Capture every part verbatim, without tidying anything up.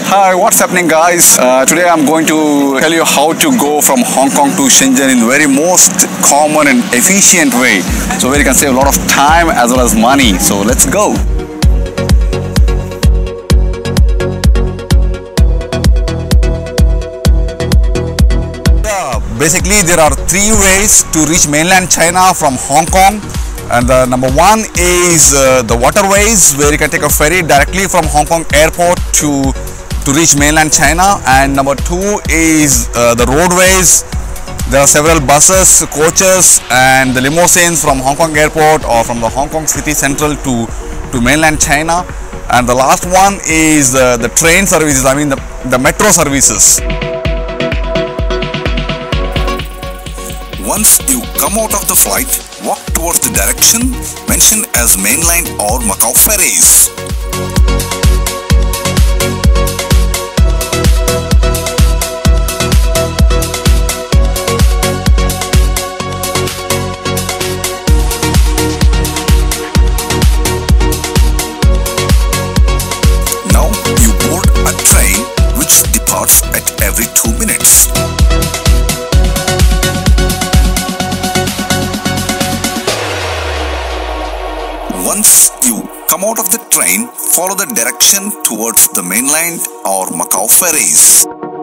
Hi, what's happening, guys? Uh, today I'm going to tell you how to go from Hong Kong to Shenzhen in very most common and efficient way. So where you can save a lot of time as well as money. So let's go. Basically, there are three ways to reach mainland China from Hong Kong. And the number one is uh, the waterways, where you can take a ferry directly from Hong Kong airport to to reach mainland China. And number two is uh, the roadways. There are several buses, coaches and the limousines from Hong Kong airport or from the Hong Kong city central to to mainland China. And the last one is uh, the train services, I mean the, the metro services. Once you come out of the flight, walk towards the direction mentioned as mainline or Macau ferries. Now you board a train which departs at every two minutes. Once you come out of the train, follow the direction towards the mainland or Macau ferries.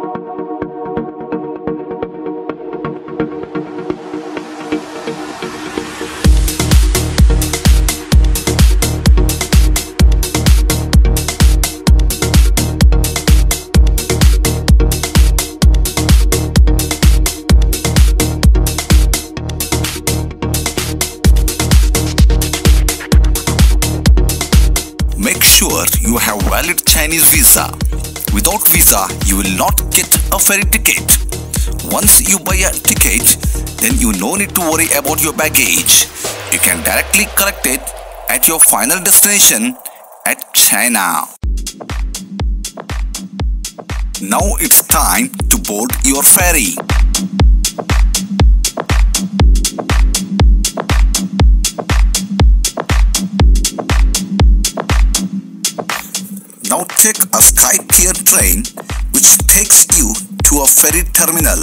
Make sure you have valid Chinese visa. Without visa, you will not get a ferry ticket. Once you buy a ticket, then you no need to worry about your baggage. You can directly collect it at your final destination at China. Now it's time to board your ferry. Now take a Skytear train which takes you to a ferry terminal.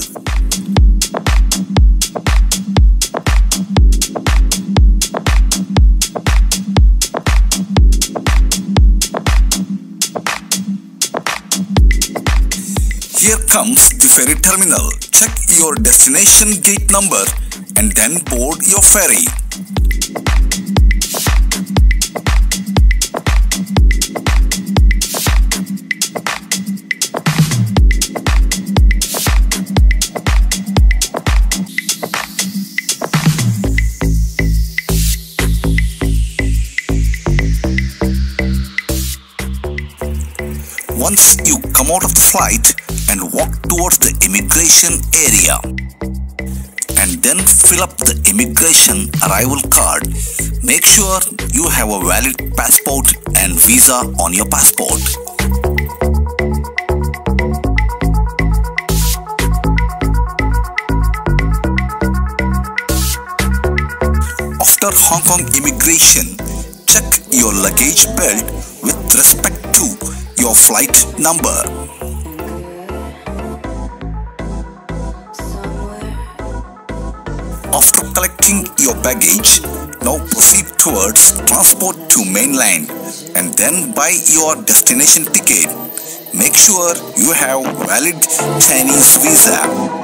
Here comes the ferry terminal. Check your destination gate number and then board your ferry. Once you come out of the flight and walk towards the immigration area and then fill up the immigration arrival card, make sure you have a valid passport and visa on your passport. After Hong Kong immigration, check your luggage belt with respect to your flight number. After collecting your baggage, now proceed towards transport to mainland and then buy your destination ticket. Make sure you have valid Chinese visa.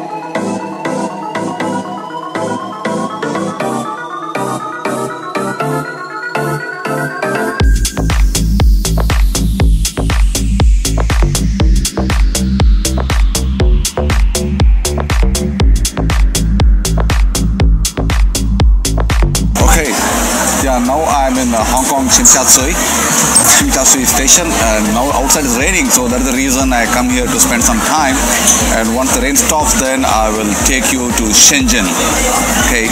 Now I'm in uh, Hong Kong Tsim Sha Tsui, Tsim Sha Tsui station, and now outside is raining, so that's the reason I come here to spend some time. And once the rain stops, then I will take you to Shenzhen. Okay.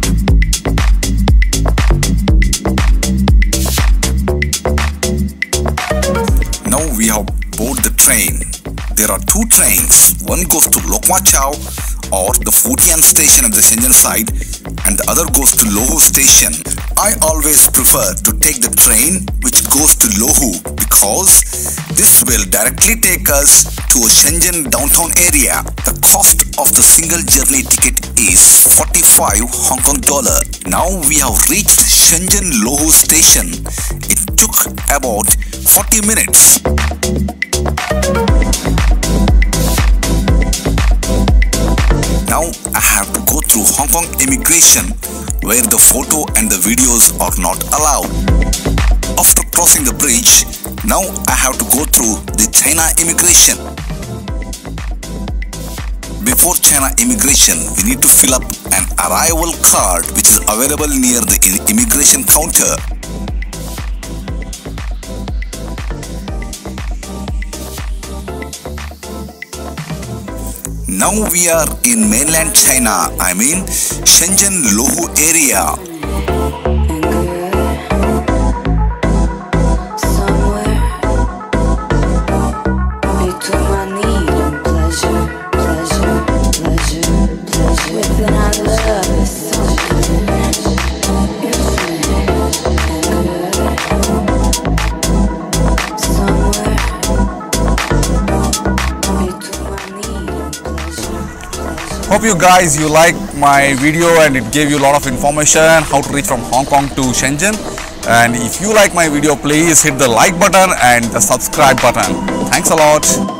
Now we have boarded the train. There are two trains. One goes to Lok Ma Chau or the Futian station at the Shenzhen side, and the other goes to Loho station. I always prefer to take the train which goes to Lohu because this will directly take us to a Shenzhen downtown area. The cost of the single journey ticket is forty-five Hong Kong dollar. Now we have reached Shenzhen Lohu station. It took about forty minutes. Now I have to go through Hong Kong immigration, where the photo and the videos are not allowed. After crossing the bridge, now I have to go through the China immigration. Before China immigration, we need to fill up an arrival card which is available near the immigration counter. Now we are in mainland China, I mean Shenzhen Lohu area. Hope you guys you like my video and it gave you a lot of information how to reach from Hong Kong to Shenzhen. And if you like my video, please hit the like button and the subscribe button. Thanks a lot.